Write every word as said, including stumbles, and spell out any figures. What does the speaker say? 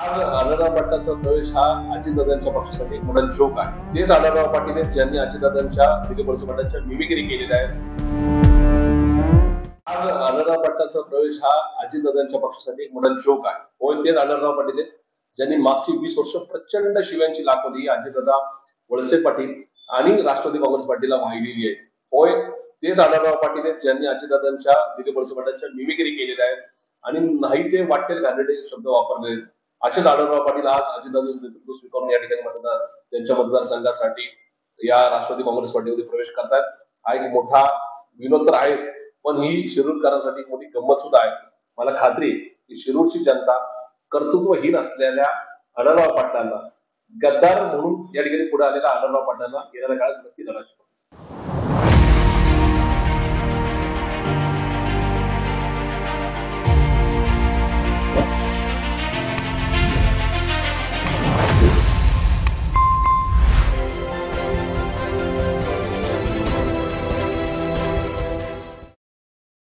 आज आढळराव पाटलांचा प्रवेश हा अजितदादांच्या पक्षासाठी एक मोठा जोक आहे. तेच आढळराव पाटील आहेत ज्यांनी अजितदादांच्या विखे पाटलांच्या मिमिक्री केलेल्या आहे. आज आढळराव पाटलांचा प्रवेश हा अजितदादांच्या पक्षासाठी एक मोठा जोक आहे. होय, तेच आढळराव पाटील आहेत ज्यांनी मागची वीस वर्ष प्रचंड शिव्यांची लाखोली अजितदादा, वळसे पाटील आणि राष्ट्रवादी काँग्रेस पार्टीला वाहिलेली आहे. होय, तेच आढळराव पाटील आहेत ज्यांनी अजितदादांच्या विखे पाटलांच्या मिमिक्री केलेल्या आहे आणि नाही ते वाटेल घाणेरडे शब्द वापरले. असेच आढळराव पाटील आज अजितदादांचं नेतृत्व स्वीकारून या ठिकाणी मतदार त्यांच्या मतदारसंघासाठी या राष्ट्रवादी काँग्रेस पार्टीमध्ये प्रवेश करतात. हा एक मोठा विनोद तर आहेच, पण ही शिरूरकरांसाठी मोठी गंमत सुद्धा आहे. मला खात्री आहे की शिरूरची जनता कर्तृत्वहीन असलेल्या आढळराव पाटलांना गद्दार म्हणून या ठिकाणी पुढे आलेल्या आढळराव पाटलांना येणाऱ्या काळात नक्की लढा